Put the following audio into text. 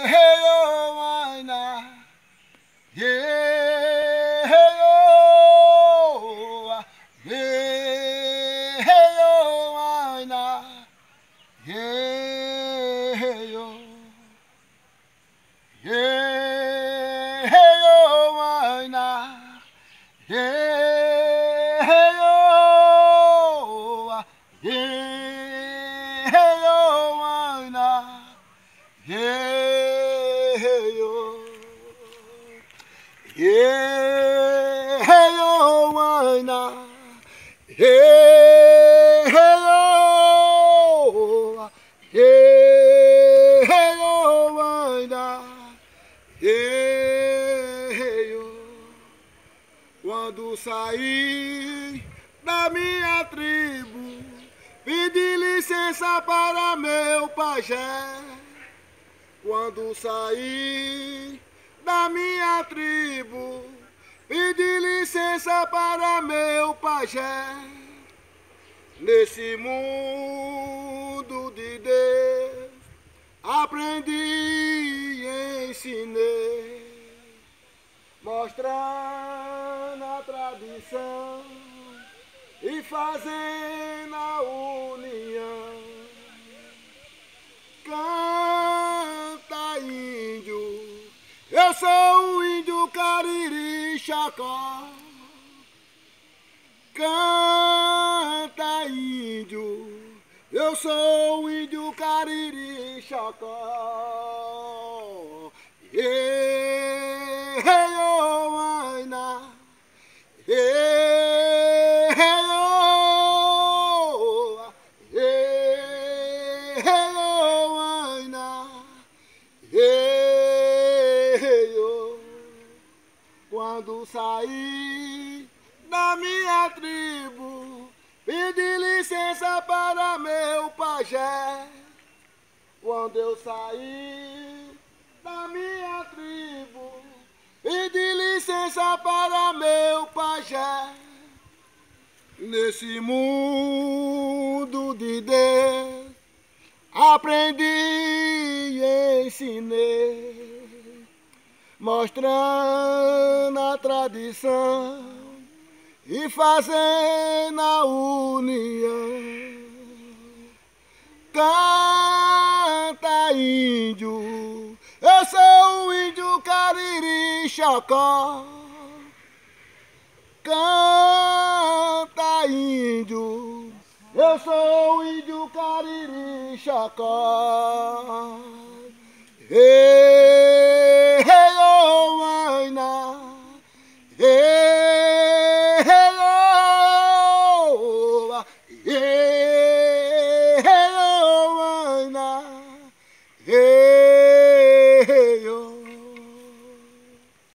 hey, oh, why not? Yeah, hey, oh, yeah, hey, oh, why not? Yeah, hey, oh, yeah, hey, oh, why not? Yeah, hey, oh, yeah, hey, oh, why not? Yeah, hey, oh. Yeah, hey, oh, why not? Yeah, hey, oh, yeah, hey, oh, why not? Yeah, hey, oh. Quando saí da minha tribo, pedi licença para meu pajé. Quando saí da minha tribo, pedi licença para meu pajé. Nesse mundo de Deus, aprendi e ensinei, mostrando a tradição e fazendo a união. Canta, índio, eu sou um índio Cariri Chacó. Canta, índio, eu sou um índio Cariri Chacó. Yeah, hey, oh, why not? Yeah, hey, oh, yeah, hey, oh, why not? Yeah, hey, oh. Quando saí da minha tribo, pedi licença para meu pajé. Quando eu saí da minha tribo, pedi licença para meu pajé. Nesse mundo de Deus, aprendi e ensinei, mostrando a tradição e fazendo a união. Canta, índio, eu sou um índio Cariri Chacó. Canta, índio, eu sou um índio Cariri Chacó. Hey, hey, oh, why not? Hey, hey, oh, yeah, hey, oh, why not? Hey,